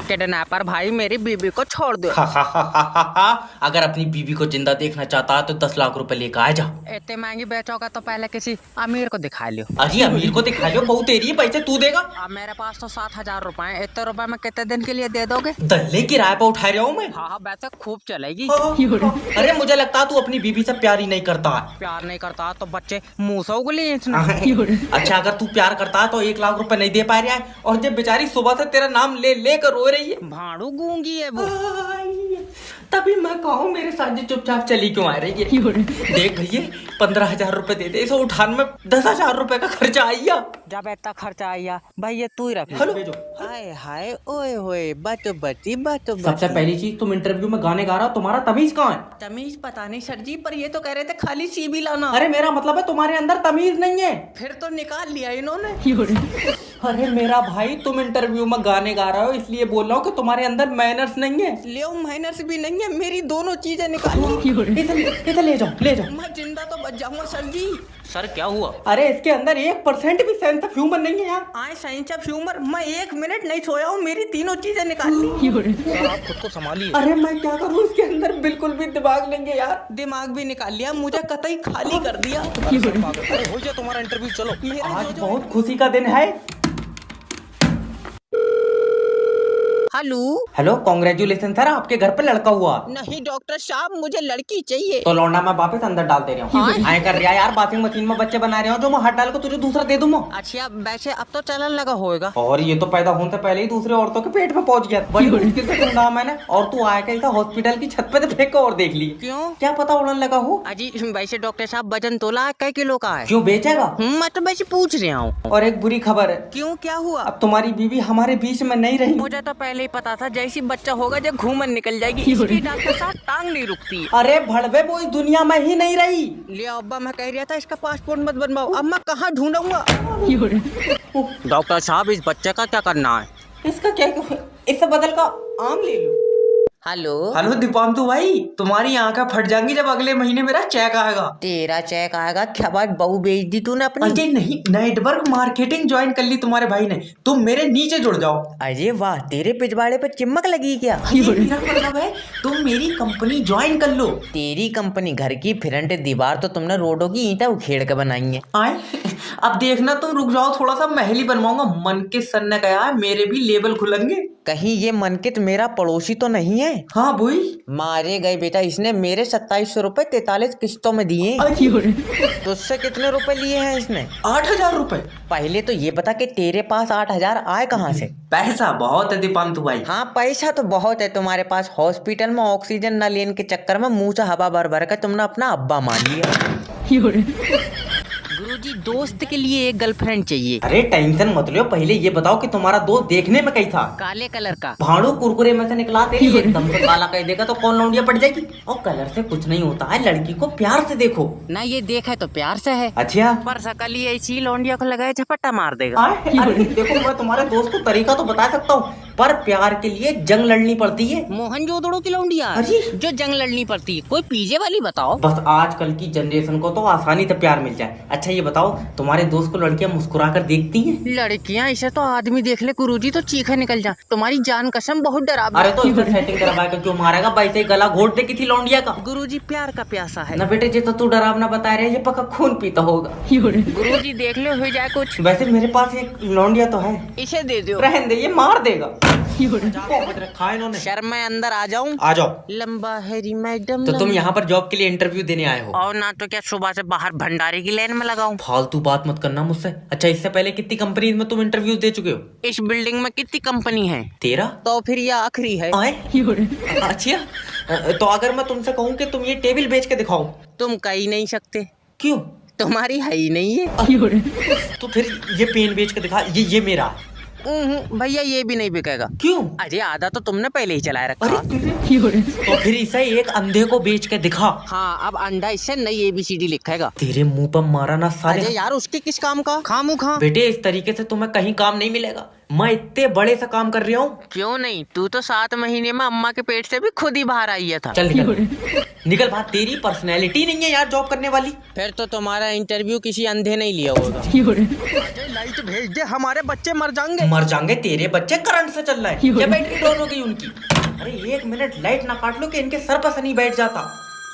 Kidnapper भाई मेरी बीबी को छोड़ दो। अगर अपनी बीबी को जिंदा देखना चाहता है तो 10 लाख रुपए लेकर आ जा। इतनी महंगी बेचोगा तो पहले किसी अमीर को दिखा लियो। अरे अमीर को दिखा लियो, बहु तेरी है, पैसे तू देगा। अब मेरे पास तो 7,000 रुपए है। इतने रुपए में कितने दिन के लिए दे दोगे? दल्ले किराए पर उठा रहा हूँ मैं। हाँ वैसे खूब चलेगी। अरे मुझे लगता है तू अपनी बीबी से प्यार ही नहीं करता है। प्यार नहीं करता तो बच्चे मुँह से उगली। अच्छा अगर तू प्यार करता है तो 1 लाख रुपए नहीं दे पा रहा है, और जब बेचारी सुबह से तेरा नाम ले लेकर रो रही है। भाड़ू गूंगी है वो। तभी मैं कहूँ मेरे साथ जो चुपचाप चली क्यों आ रही है। देख भैया 15,000 रुपए दे दे, इसे उठाने में 10,000 रुपए का खर्चा आइया। जब इतना खर्चा आइया भैया तू ही रख। हेलो हाय हाय ओए होए बातो बची। सबसे पहली चीज तुम इंटरव्यू में गाने गा रहा हो, तुम्हारा तमीज कहाँ है? तमीज पता नहीं सर जी, पर ये तो कह रहे थे खाली सीबी लाना। अरे मेरा मतलब है तुम्हारे अंदर तमीज नहीं है। फिर तो निकाल लिया इन्होंने। अरे मेरा भाई तुम इंटरव्यू में गाने गा रहे हो इसलिए बोल रहा हूँ कि तुम्हारे अंदर मैनर्स नहीं है। लियो मैनर्स भी नहीं है, मेरी दोनों चीजें निकाली। इधर ले जाओ ले जाओ। मैं जिंदा तो बच जाऊंगा सर जी। सर क्या हुआ? अरे इसके अंदर 1% भी सेंस ऑफ ह्यूमर नहीं है यार। आए सेंस ऑफ ह्यूमर, मैं 1 मिनट नहीं सोया हूँ, मेरी तीनों चीजें निकाल ली। आप खुद को संभालिए। अरे मैं क्या करूँ, इसके अंदर बिल्कुल भी दिमाग नहीं है यार। दिमाग भी निकाल लिया, मुझे कतई खाली कर दिया। हो गया तुम्हारा इंटरव्यू, चलो। आज बहुत खुशी का दिन है। हेलो कांग्रेचुलेशन सर, आपके घर पे लड़का हुआ। नहीं डॉक्टर साहब, मुझे लड़की चाहिए। तो लौंडा मैं वापस अंदर डाल दे रहा हूँ। आए कर रहा यार, वॉशिंग मशीन में बच्चे बना रहे हो जो मैं हट डाल को तुझे दूसरा दे दूँ। अच्छा वैसे अब तो चलन लगा होएगा। और ये तो पैदा होने से पहले ही दूसरे औरतों के पेट में पहुंच गया। बड़ी मुश्किल से ढूंढा मैंने, और तू आया कैसा हॉस्पिटल की छत पे फेंक और देख ली। क्यों? क्या पता उड़न लगा हो। अजी वैसे डॉक्टर साहब वजन तोला कै किलो का है? क्यों बेचेगा? मैं तो वैसे पूछ रहा हूँ। और एक बुरी खबर है। क्यों, क्या हुआ? अब तुम्हारी बीवी हमारे बीच में नहीं रही। मुझे तो पहले ही पता था, जैसी बच्चा होगा जब घूमन निकल जाएगी। इसकी डॉक्टर साहब टांग नहीं रुकती। अरे भड़वे वो इस दुनिया में ही नहीं रही। लिया अब्बा, मैं कह रहा था इसका पासपोर्ट मत बनवाओ। अब मैं कहाँ ढूंढूंगा? डॉक्टर साहब इस बच्चे का क्या करना है? इसका क्या, इससे बदल का आम ले लो। हेलो दीपांतु भाई, तुम्हारी आंखें फट जाएंगी जब अगले महीने मेरा चेक आएगा। तेरा चेक आएगा? क्या बात, बहू बेच दी तूने अपनी? अजय नहीं, नेटवर्क मार्केटिंग ज्वाइन कर ली तुम्हारे भाई ने। तुम मेरे नीचे जुड़ जाओ। अरे वाह, तेरे पिछवाड़े पे चिमक लगी क्या? मेरा मतलब है तुम मेरी कंपनी ज्वाइन कर लो। तेरी कंपनी घर की फ्रंट दीवार तो तुमने रोडों की ईंटें उखेड़ के बनाई है। आए अब देखना, तुम रुक जाओ थोड़ा सा, महल ही बनवाऊंगा। मनकित सर ने कहा है मेरे भी लेवल खुलेंगे। कहीं ये मनकित मेरा पड़ोसी तो नहीं है? हाँ बोई, मारे गए बेटा, इसने मेरे 2700 रुपए 43 किस्तों में दिए। तो उससे कितने रुपए लिए हैं इसने? 8,000 रुपए। पहले तो ये बता कि तेरे पास 8,000 आए कहाँ से? पैसा बहुत है दीपांतु भाई। हाँ पैसा तो बहुत है तुम्हारे पास। हॉस्पिटल में ऑक्सीजन न लेने के चक्कर में मुंह से हवा भर भर कर तुमने अपना अब्बा मान लिया। गुरुजी दोस्त के लिए एक गर्लफ्रेंड चाहिए। अरे टेंशन मत लो, पहले ये बताओ कि तुम्हारा दोस्त देखने में कैसा? काले कलर का। भाड़ू कुरकुरे में से निकला तेरी, एकदम से काला कह देगा तो कौन लौंडिया पड़ जाएगी। और कलर से कुछ नहीं होता है, लड़की को प्यार से देखो ना। ये देखा है तो प्यार से है। अच्छा, पर सकली ऐसी लौंडिया को लगाए झपट्टा मार देगा। अरे देखो मैं तुम्हारे दोस्त को तरीका तो बता सकता हूँ, पर प्यार के लिए जंग लड़नी पड़ती है। मोहनजोदड़ो की लौंडिया जो जंग लड़नी पड़ती है, कोई पीछे वाली बताओ। बस आजकल की जनरेशन को तो आसानी से प्यार मिल जाए। अच्छा ये बताओ, तुम्हारे दोस्त को लड़कियां मुस्कुरा कर देखती हैं? लड़कियां इसे तो आदमी देख ले गुरुजी तो चीखे निकल जा। तुम्हारी जान कसम बहुत डरावनी। अरे तो इसमें सेटिंग करवा कर क्यों मारेगा? वैसे ही गला घोट दे किसी लौंडिया का। गुरुजी प्यार का प्यासा है ना बेटे, जी तो तू डरावना बता रहे, ये पक्का खून पीता होगा। गुरुजी देख लो हो जाए कुछ। वैसे मेरे पास एक लौंडिया तो है, इसे दे दो। रहने दे, ये मार देगा। रखा इन्होंने। शर्म मैं अंदर आ जाऊं? आ जाओ। लंबा हैरी मैडम। तो तुम यहाँ पर जॉब के लिए इंटरव्यू देने आए हो? और ना तो क्या सुबह से बाहर भंडारे की लाइन में लगाऊं? फालतू बात मत करना मुझसे। अच्छा इससे पहले कितनी कंपनी में तुम इंटरव्यू दे चुके हो? इस बिल्डिंग में कितनी कंपनी है? 13। तो फिर ये आखिरी है। अच्छा तो अगर मैं तुमसे कहूँ कि तुम ये टेबल बेच के दिखाओ? तुम कह ही नहीं सकते। क्यों? तुम्हारी है ही नहीं है। तो फिर ये पेन बेच के दिखा, ये मेरा है। भैया ये भी नहीं बिकेगा। क्यों? अरे आधा तो तुमने पहले ही चलाए रखा। तो फिर इसे एक अंधे को बेच के दिखा। हाँ अब अंडा इससे नई ABCD लिखेगा। तेरे मुंह पर मारा ना साले। अरे यार उसके किस काम का? खामू खा। बेटे इस तरीके से तुम्हें कहीं काम नहीं मिलेगा। मैं इतने बड़े से काम कर रहा हूँ। क्यों नहीं, तू तो 7 महीने में अम्मा के पेट से भी खुद ही बाहर आई था। चल निकल बात, तेरी पर्सनैलिटी नहीं है यार जॉब करने वाली। फिर तो तुम्हारा इंटरव्यू किसी अंधे नहीं लिया होगा। लाइट भेज दे, हमारे बच्चे मर जाएंगे। मर जाएंगे तेरे बच्चे, करंट से चल रहा है क्या? बैटरी डाउन हो गई उनकी। अरे 1 मिनट लाइट ना काट लो कि इनके सर पर नहीं बैठ जाता।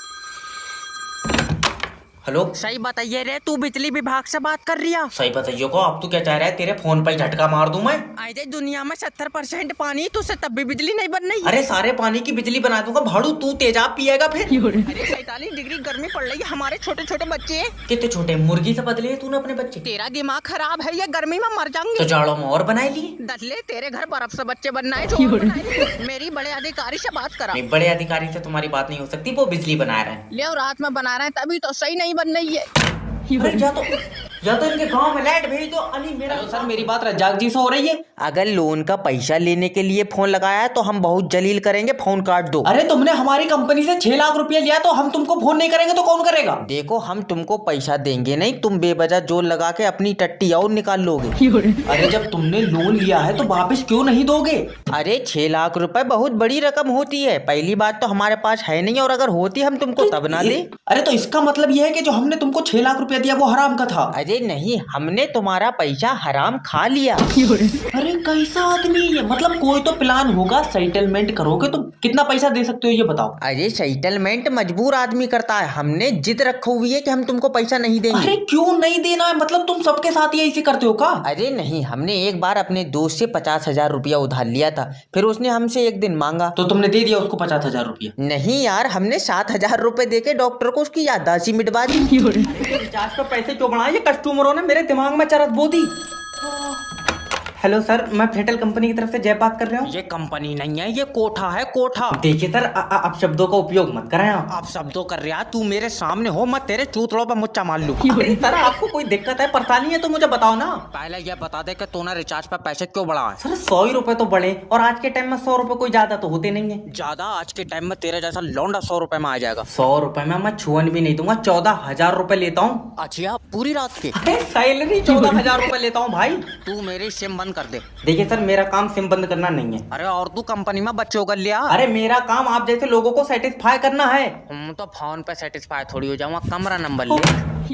हेलो, सही बताइए रे, तू बिजली विभाग से बात कर रही है? सही बताइए को, अब तू क्या चाह रहा है? तेरे फोन पर झटका मार दूं मैं? आज दुनिया में 70% पानी, तुझसे तब भी बिजली नहीं बन रही। अरे सारे पानी की बिजली बना दूंगा भाड़ू, तू तेजाब पिएगा फिर। अरे 47 डिग्री गर्मी पड़ रही है, हमारे छोटे छोटे बच्चे हैं। कितने छोटे, मुर्गी से बदले तूने अपने बच्चे? तेरा दिमाग खराब है, ये गर्मी में मर जाएंगे। तो जाड़ों में और बनाए लिए। दसले तेरे घर बर्फ से बच्चे बनना है। मेरी बड़े अधिकारी से बात करा। बड़े अधिकारी से तुम्हारी बात नहीं हो सकती, वो बिजली बना रहे हैं। ले रात में बना रहे हैं, तभी तो सही नहीं बन रही है। अरे या तो इनके गांव में लाइट भेज दो। अली मेरा सर, मेरी बात रज्जाक जी से हो रही है। अगर लोन का पैसा लेने के लिए फोन लगाया है तो हम बहुत जलील करेंगे, फोन काट दो। अरे तुमने हमारी कंपनी से 6 लाख रुपया लिया, तो हम तुमको फोन नहीं करेंगे तो कौन करेगा? देखो हम तुमको पैसा देंगे नहीं, तुम बेवजह जोर लगा के अपनी टट्टी और निकाल लोगे। अरे जब तुमने लोन लिया है तो वापस क्यों नहीं दोगे? अरे 6 लाख रुपए बहुत बड़ी रकम होती है। पहली बात तो हमारे पास है नहीं, और अगर होती हम तुमको तब ना दे। अरे तो इसका मतलब यह है कि जो हमने तुमको 6 लाख रुपया दिया वो हराम का था? अरे नहीं, हमने तुम्हारा पैसा हराम खा लिया। अरे कैसा आदमी है, मतलब कोई तो प्लान होगा, सेटलमेंट करोगे तो कितना पैसा दे सकते हो ये बताओ? अरे सेटलमेंट मजबूर आदमी करता है, हमने जिद रखी हुई है कि हम तुमको पैसा नहीं देंगे। अरे क्यों नहीं देना है, मतलब तुम सबके साथ ये ऐसे करते हो का? अरे नहीं, हमने एक बार अपने दोस्त से 50,000 रुपया उधार लिया था, फिर उसने हमसे एक दिन मांगा तो तुमने दे दिया उसको 50,000 रुपया? नहीं यार, हमने 7,000 रुपए देके डॉक्टर को उसकी याददाश्त ही मिटवा दी। रिचार्ज पे पैसे क्यों बढ़ाए? ये कस्टमरों ने मेरे दिमाग में चरत बो दी। हेलो सर, मैं फेटल कंपनी की तरफ से जय बात कर रहा हूँ। ये कंपनी नहीं है, ये कोठा है, कोठा। देखिए सर, आप शब्दों का उपयोग मत करें। आप शब्दों कर रहा, तू मेरे सामने हो, मैं तेरे चूतड़ों पर मुच्चा मार लूं। अरे सर, आपको कोई दिक्कत है, परेशानी है तो मुझे बताओ ना। पहले ये बता दे कि तूने रिचार्ज पर पैसे क्यों बढ़ाए? सर 100 ही रुपए तो बढ़े, और आज के टाइम में 100 रुपए कोई ज्यादा तो होते नहीं है। ज्यादा? आज के टाइम में तेरे जैसा लौंडा 100 रुपए में आ जाएगा। 100 रुपए में मैं छुअन भी नहीं दूंगा, 14,000 रुपए लेता हूँ। अच्छा, पूरी रात के? अरे सैलरी 14,000 रुपए लेता हूँ भाई। तू मेरी सिम बंद कर दे। देखिए सर, मेरा काम सिम बंद करना नहीं है। अरे और तू कंपनी में बच्चों कर लिया? अरे मेरा काम आप जैसे लोगों को सेटिस्फाई करना है। हम तो फोन पे सेटिस्फाई थोड़ी हो जाऊंगा, कमरा नंबर ले।